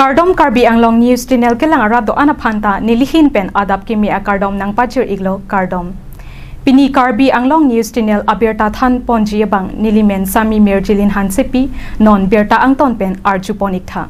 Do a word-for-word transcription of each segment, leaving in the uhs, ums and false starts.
Kardom Karbi Anglong News Channel ke lang arado anaphanta nilihin pen adap kimi a Kardom nang pachir iglo Kardom. Pini Karbi Anglong News Channel abirta than ponji bang nilimen sami merjilin hansepi non berta angton pen arjuponik tha.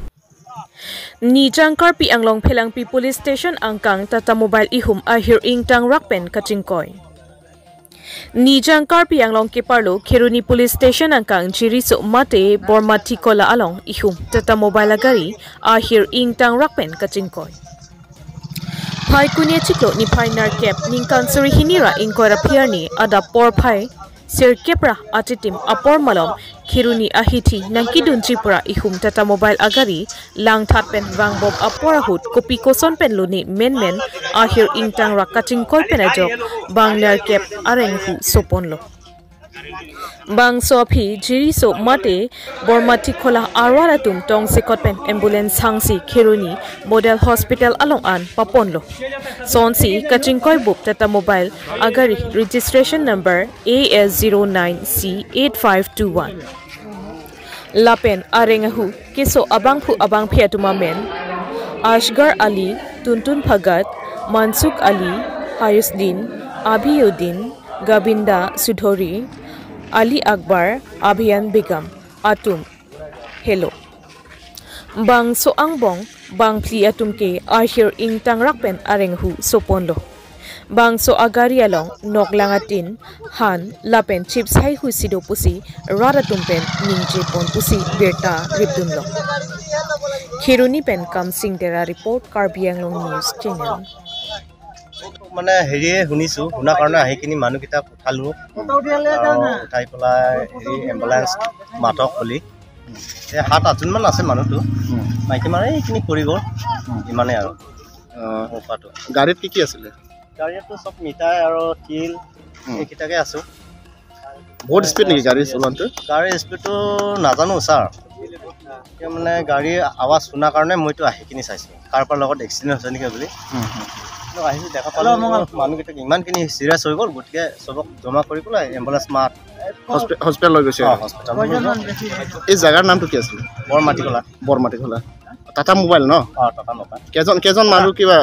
Nijang Karbi Anglong Pelangpi Police Station angkang tata mobile ihum ahir ing tang rakpen kachingkoy. Nijang Karbi Anglong ke parlo Kiruni Police Station angkang jiriso mate bormati kola along ihum tata mobile agari ahir ing tang rakpen kachingkoy. Pai kunia chiklo ni pai narkep ningkan suri hinira ing kora piarni ada por pai sir kepra atitim apor malom Kiruni ahiti nangkidun chipura ihum tata mobile agari lang thatpen wangbom apora hut kopi koson pen luni men men ahir ing tang rak kachingkoy penajok bang narkep areng hu sopon lo. Bang sopi jiri so mate bormati kola arwara tum tong sikot pen ambulance hangsi Kiruni model hospital along an papon lo. Sonsi kachingkoy bup tata mobile agari registration number A S zero nine C eight five two one. Lapen arengahu kiso abang pu abang piatuma men Ashgar Ali Tuntun Phagat Mansuk Ali Hayusdin Abiyuddin Gabinda Sudhori Ali Akbar Abhiyan Begum Atum Hello Bang so angbong bang pli atum ke ahir ing tangrakpen arenghu sopon lo bang so agari along noklangatin han lapen chips hai hu sido pusi raratum pen ningje pon pusi berta ribdun lo Kiruni pen kam sing dera report Karbi Anglong News Channel মানে হেৰি শুনিছো শুনা কাৰণে আহি কিনি মানুহ কিটা উঠালো উঠাই পেলাই হেৰি এম্বুলেন্স মাতক বুলি এই সাত আঠজন মান আছে মানুহটো মাইকী মানে এইখিনি কৰি গ'ল ইমানে আৰু ওপাটো গাড়ীত কি কি আছিলে গাড়ীটো সব মিঠাই আৰু তিল এইকিটাকে আছো বহুত স্পীড নেকি গাড়ী চলাওঁতে গাড়ী স্পীডটো নাজানো ছাৰ মানে গাড়ী আৱাজ শুনা কাৰণে মইতো আহি কিনি চাইছো কাৰোবাৰ লগত এক্সিডেণ্ট হৈছে নেকি বুলি আহিছো দেখা পালো মানুহকেইটা ইমানখিনি চিৰিয়াছ হৈ গ'ল গতিকে চবক জমা কৰি পেলাই এম্বুলেন্স মাত হস্পিটেল লৈ গৈছে এই জাগাৰ নামটো কি আছিল বৰমাটিকলা বৰমাটিকলা টাটা মোবাইল ন অ টাটা মোবাইল কেজন কেজন মানুহ কিবা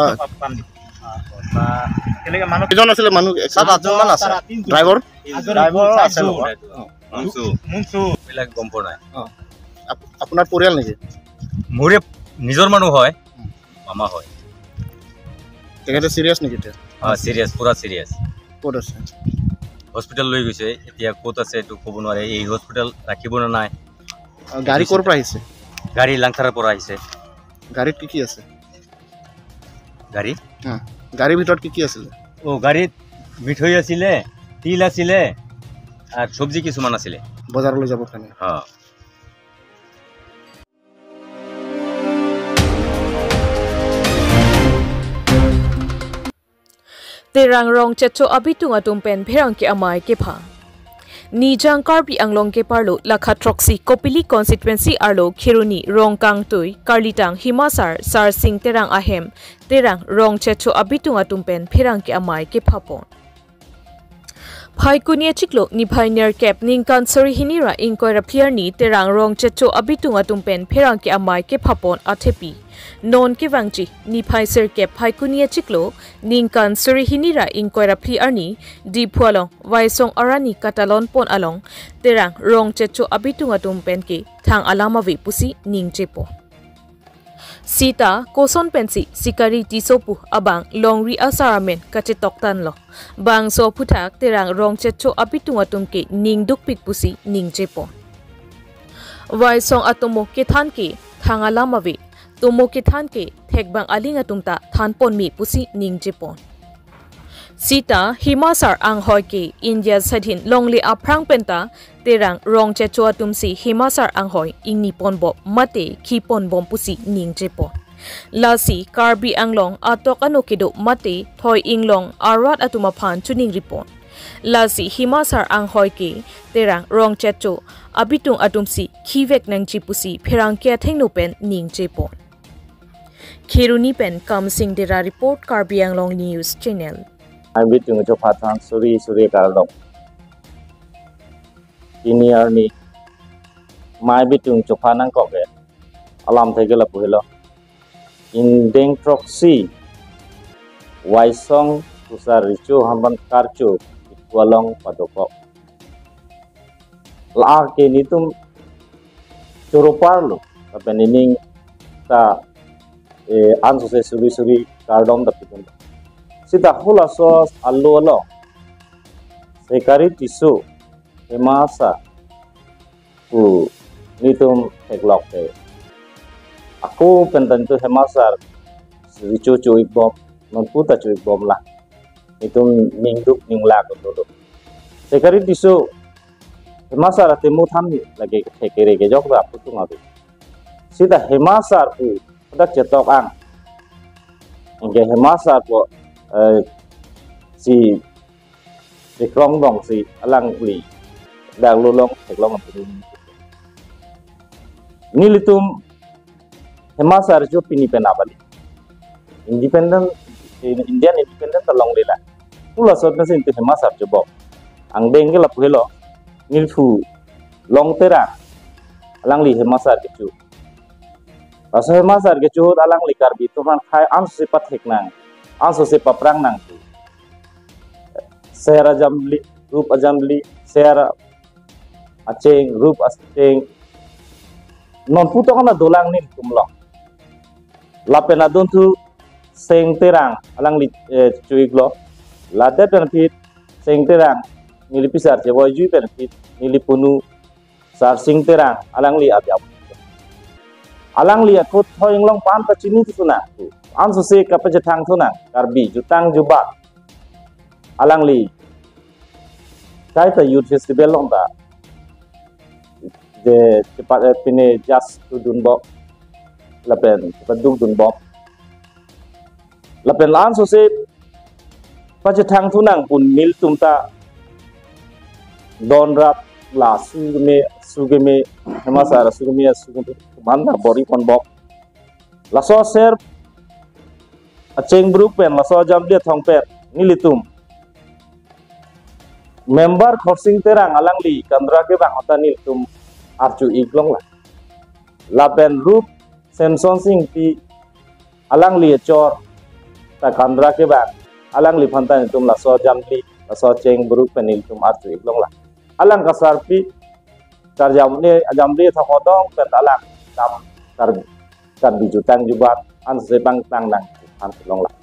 কেনেকে মানুহ কেজন আছিল মানুহ সাত আঠজন মান আছে ড্ৰাইভাৰ ড্ৰাইভাৰ আছে মুনসু মুনসু বিলাক গম পোৱা নাই আপোনাৰ পৰিয়াল নেকি মোৰে নিজৰ মানুহ হয় মামা হয় তেখেতে সিরিয়াস নেকি এটা হ্যাঁ সিরিয়াস পুরা সিরিয়াস ক'ত আছে হসপিটাল লৈ গৈছে এতিয়া ক'ত আছে এটো ক'ব নোৱাৰে এই হসপিটাল ৰাখিব না নাই গাড়ী ক'ৰ পৰা আহিছে গাড়ী লাংথাৰৰ পৰা আহিছে গাড়ীত কি কি আছে গাড়ী হ্যাঁ গাড়ীৰ ভিতৰত কি কি আছিল ও গাড়ীত মিঠৈ আছিল তিল আছিল আৰু সবজি কিছুমান আছিল বজাৰলৈ যাব কাৰণে হ্যাঁ Terang rong checho abitung atum pen pherang ke amai ke pha Nijang Karbi Anglong ke parlo lakha troxy Kopili constituency arlo Kiruni rong kang tui Karlitang Himasar Sar Sing terang ahem terang rong checho abitung atum pen pherang ke amai ke pha pon Phai kunia chiklo ni phai ner cap ning kan sori hinira ing koira phiarni terang rong checho abitung atum pen pherang ke amai ke pha pon athepi non ke wangchi ni phai ser ke phai kunia chiklo ning kan sori hinira ing koira phi arni di phualong waisong arani katalon pon along terang rong checho abitung atum pen ke thang alama vi pusi ning chepo Sita koson pensi sikari tisopu abang longri asaramen kache toktan lo bang so phutak terang rong checho abitung atum ke ning duk pik pusi ning chepo waisong atomo ke than ke thang alama vi Tumo ke than ke thekbang aling atumta than pon mi pusi ning jepon Sita Himasar ang hoy ke India sadhin longli aprang penta terang rong checho atum si Himasar ang hoy ing nipon bo mate khipon bom pusi ning jepon Lasi Karbi Anglong atok ano kido mate thoi inglong arat atuma phan chuning ripon Lasi Himasar ang hoy ke terang rong checho abitung atum si khivek nang chipusi pherang ke thengno pen ning jepon Kiruni pen kam sing dera report Karbi Anglong News Channel. I'm with you, Jopatang, Suri, Suri Karlong. Ini ni, mai bitung Jopanang kok ya. alam thege la puhelo in deng proxy waisong kusar ricu hamban karcu walong padoko la ke nitum curuparlo tapi nining ta eh anso se suri suri kardom da pitun sita hula sos allo lo sekari tisu emasa ku nitum teglok te aku pententu hemasar ricu cuy bom non puta cuy bom lah itu mingduk mingla ko sekari tisu hemasar temu thamni lagi kekere ke jok ba putu ngabi sida hemasar ku dak cetok ang engge hemasar ko si dikrong dong si alang li dang lulong teklong ngabi nilitum hemasar jo pini penabali independent Indian independent along lela pula sot mesin tu hemasar jo bok ang dengge la puhelo nilfu long tera alang li hemasar kecu asa hemasar kecu alang li karbi tuhan khai ans sepat heknang ans sepat prang nang tu sera jamli rup ajamli sera aceng rup aceng non puto kana dolang nin kumlong lapena don tu seng terang alang li cuiglo lade benefit seng terang nili pisar je boy ju benefit nili punu sar sing terang alang li abyam alang li akut thoing long pan ta chini tu na tu anso se kapaje thang tu na karbi jutang juba alang li kai ta youth festival long da de cepat pine just tu dun bok lapen cepat dun dun bok lapen lan so se paje thang tu nang pun mil tumta don rap la suge suge me hemasara suge me suge manda bori kon bok la so ser acheng group pen la so jam dia thong pet nilitum member khorsing terang alang li kandra ke bang ota nilitum archu iglong la la pen rup senson sing pi alang li chor ta kandra ke bang alang li phanta nilitum la so jam li la so cheng group pen nilitum archu iglong la alang kasar pi tar jam ni jam li thakodong pen alang tam tar tar bijutang jubat an se bang tang nang an long la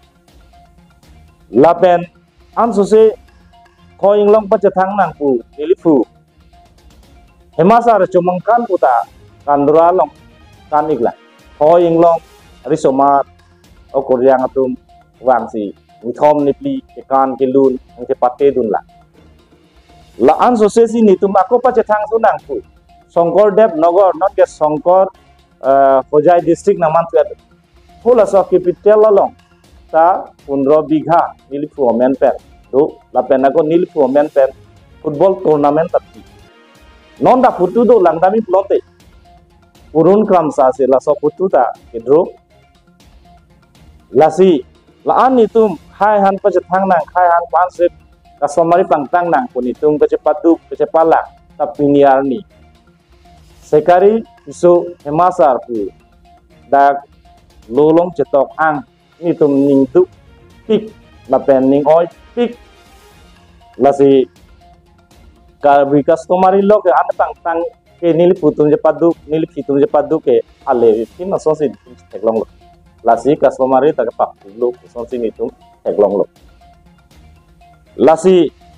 la pen an so se khoing long pache thang nang pu nilifu hemasar chumangkan puta kandura long kan igla khoing long risomar o koryang atum wang si uthom nipli ke kan ke lun ang ke pate dun la la an so se si ni tum ako pache thang su nang pu songkor dev nogor not ke songkor hojai district naman tu pula so capital long ta fifteen bigha nilifu men pen do la pen ako nilifu men pen football tournament tapi non da putu do langdami plote urun kram sa se la so putu ta kedro la si la an ni tum khai han pa thang nang khai han pan se kasomari pangtang nang puni tum ke cepatu ke cepala tapi niar ni sekari isu hemasar pu dak lolong cetok ang ni tum ning tu pik la pen ning oi pik la si karbi customary log an tang tang ke nil putum je padu nil fitum je padu ke ale tin so si teklong lo la si customary ta pa lo so si ni tum teklong lo la si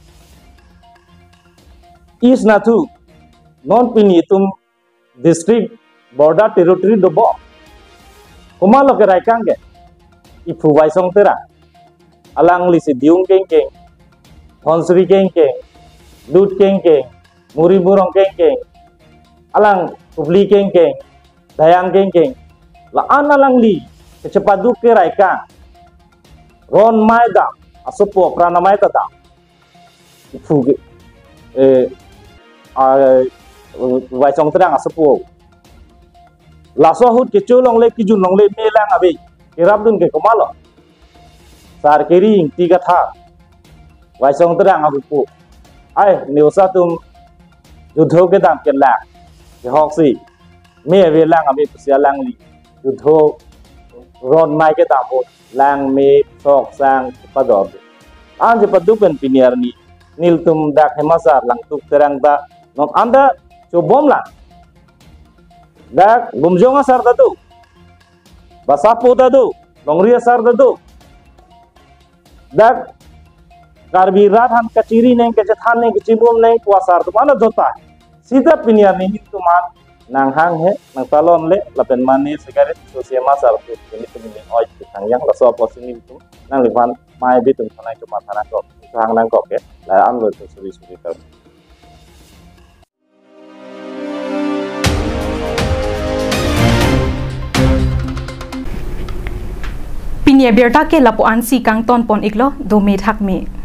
is na tu non pini tum district border territory do bo kuma lo ke rai kang ke ipu wai song tera alang li si diung keng keng thonsri keng keng lut keng keng muri burong keng keng alang publi keng keng dayang keng keng la an alang li kecepadu ke rai kang ron mai da asopo prana mai ta da ipu ke eh a wai song tera asopo la so hut ke cholong le ki jun long le melang abi kirap dun ke komalo sar kering tiga tha wai song terang aku pu ai nếu sa tum judho ke dam ken la ke hok si me ve lang abi sia lang li du tho ron mai ke ta ho lang me sok sang pador an je padu pen piniar ni nil tum dak hemasar lang tuk terang ta non anda cobom lah dak gumjonga sar tadu basapo tadu longria sar tadu dak karbi rat han kaciri neng kecethan neng kecibum neng puasar tu mana dota sida piniar ni tu man nang hang he nang talon le lapen mani sigaret sosial masar tu ini tu ni oi tang yang la so posini tu nang livan mai bitum sanai tu matana ko hang nang ko ke la am lo tu suri suri ka Pinia berta ke lapuan si kang ton pon iklo do me thak me